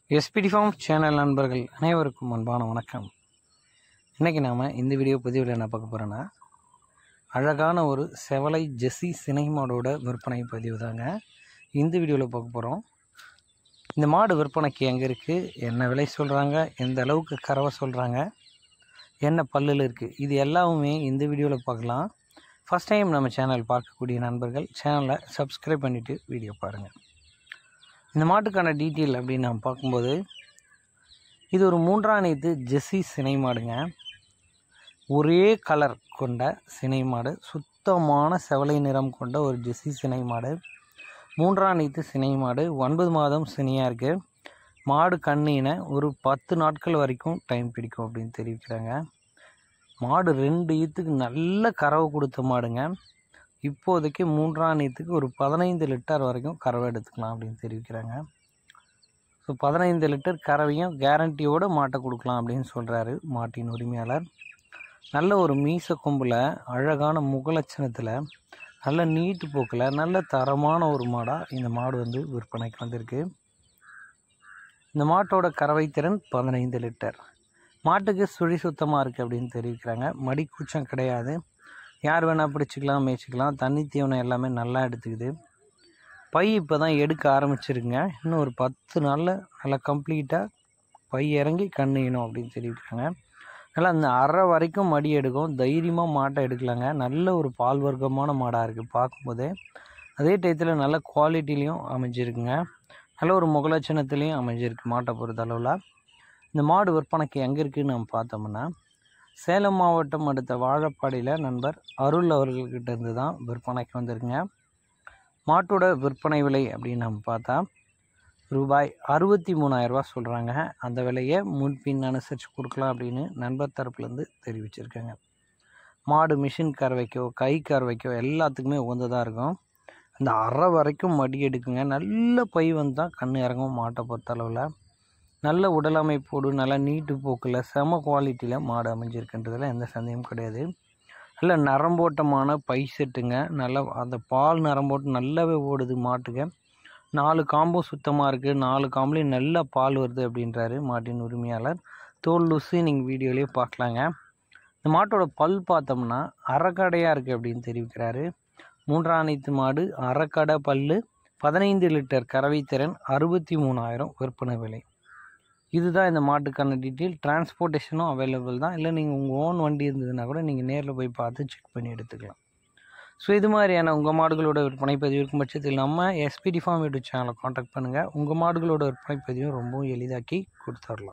SPD form channel நண்பர்கள் அனைவருக்கும் அன்பான வணக்கம். இன்றைக்கி நாம் இந்த வீடியோ பதிவில் என்ன பார்க்க போகிறோன்னா, அழகான ஒரு செவலை ஜெர்சி சினை மாடோட விற்பனை பதிவு தாங்க இந்த வீடியோவில் பார்க்க போகிறோம். இந்த மாடு விற்பனைக்கு எங்கே இருக்குது, என்ன விலை சொல்கிறாங்க, எந்த அளவுக்கு கறவை சொல்கிறாங்க, என்ன பல்லில் இருக்குது, இது எல்லாமே இந்த வீடியோவில் பார்க்கலாம். ஃபஸ்ட் டைம் நம்ம சேனல் பார்க்கக்கூடிய நண்பர்கள் சேனலை சப்ஸ்கிரைப் பண்ணிவிட்டு வீடியோ பாருங்கள். இந்த மாட்டுக்கான டீட்டெயில் அப்படின்னு நம்ம பார்க்கும்போது, இது ஒரு 3ஆம் நீத்து ஜெர்சி சினை மாடுங்க. ஒரே கலர் கொண்ட சினை மாடு, சுத்தமான செவலை நிறம் கொண்ட ஒரு ஜெர்சி சினை மாடு, 3ஆம் நீத்து சினை மாடு, 9 மாதம் சினையாக இருக்குது. மாடு கண்ணின ஒரு 10 நாட்கள் வரைக்கும் டைம் பிடிக்கும் அப்படின்னு தெரிவிக்கிறாங்க. மாடு 2 ஈத்துக்கு நல்ல கறவை கொடுத்த மாடுங்க. இப்போதைக்கு 3ஆம் நீத்துக்கு ஒரு 15 லிட்டர் வரைக்கும் கறவை எடுத்துக்கலாம் அப்படின்னு தெரிவிக்கிறாங்க. ஸோ 15 லிட்டர் கறவையும் கேரண்டியோடு மாட்டை கொடுக்கலாம் அப்படின்னு சொல்கிறாரு மாட்டின் உரிமையாளர். நல்ல ஒரு மீச கொம்பில், அழகான முகலட்சணத்தில், நல்ல நீட்டு போக்கில், நல்ல தரமான ஒரு மாடாக இந்த மாடு விற்பனைக்கு வந்திருக்கு. இந்த மாட்டோட கறவை திறன் 15 லிட்டர். மாட்டுக்கு சுழி சுத்தமாக இருக்குது அப்படின்னு தெரிவிக்கிறாங்க. மடி கூச்சம் கிடையாது. யார் வேணால் பிடிச்சிக்கலாம், மேய்ச்சிக்கலாம். தண்ணி தீவனம் எல்லாமே நல்லா எடுத்துக்குது. பை இப்போ தான் எடுக்க ஆரம்பிச்சிருக்குங்க. இன்னும் ஒரு 10 நாளில் நல்லா கம்ப்ளீட்டாக பை இறங்கி கண்ணிக்கணும் அப்படின்னு தெரிவிக்கிறாங்க. நல்லா அந்த அரை வரைக்கும் மடி எடுக்கும். தைரியமாக மாட்டை எடுக்கலாங்க. நல்ல ஒரு பால் வர்க்கமான மாடாக இருக்குது பார்க்கும்போதே. அதே டயத்தில் நல்ல குவாலிட்டிலையும் அமைஞ்சிருக்குங்க. நல்ல ஒரு முகலட்சணத்துலேயும் அமைஞ்சிருக்கு மாட்டை பொறுத்த அளவில். இந்த மாடு விற்பனைக்கு எங்கே இருக்குதுன்னு நம்ம பார்த்தோம்னா, சேலம் மாவட்டம் அடுத்த வாழப்பாடியில் நண்பர் அருள் அவர்கள்கிட்ட இருந்து தான் விற்பனைக்கு வந்திருக்குங்க. மாட்டோட விற்பனை விலை அப்படின்னு நம்ம பார்த்தா ரூபாய் 63,000 சொல்கிறாங்க. அந்த விலையை முன்பின் அனுசரித்து கொடுக்கலாம் அப்படின்னு நண்பர் தரப்புலேருந்து தெரிவிச்சிருக்காங்க. மாடு மிஷின் கறவைக்கோ கை கறவைக்கோ எல்லாத்துக்குமே உகந்ததாக இருக்கும். அந்த அரை வரைக்கும் மடி எடுக்குங்க. நல்ல பை தான் கண் இறங்கும் மாட்டை பொறுத்த அளவில். நல்ல உடல் அமைப்போடு, நல்ல நீட்டு போக்கில், செம குவாலிட்டியில் மாடு அமைஞ்சிருக்குன்றதில் எந்த சந்தேகமும் கிடையாது. நல்ல நரம்போட்டமான பை செட்டுங்க. நல்லா அந்த பால் நரம்போட்டு நல்லாவே ஓடுது மாட்டுக்கு. 4 காம்பும் சுத்தமாக இருக்குது. 4 காம்புலேயும் நல்ல பால் வருது அப்படின்றாரு மாட்டின் உரிமையாளர். தோல் லூசி நீங்கள் வீடியோலேயே பார்க்கலாங்க. இந்த மாட்டோட பல் பார்த்தோம்னா அரைக்கடையாக இருக்குது அப்படின்னு தெரிவிக்கிறாரு. 3ஆம் நீத்து மாடு, அரைக்கடை பல், 15 லிட்டர் கறவை திறன், 63,000 விற்பனை விலை. இதுதான் இந்த மாட்டுக்கான டீட்டெயில். டிரான்ஸ்போர்ட்டேஷனும் அவைலபிள் தான். இல்லை நீங்கள் உங்கள் ஓன் வண்டி இருந்ததுன்னா கூட நீங்கள் நேரில் போய் பார்த்து செக் பண்ணி எடுத்துக்கலாம். ஸோ இது மாதிரியான உங்கள் மாடுகளோட விற்பனை பதிவு இருக்கும் பட்சத்தில் நம்ம எஸ்பிடி ஃபார்ம் யூடியூப் சேனலை காண்டாக்ட் பண்ணுங்கள். உங்கள் மாடுகளோட விற்பனை பதிவும் ரொம்பவும் எளிதாக்கி கொடுத்துடலாம்.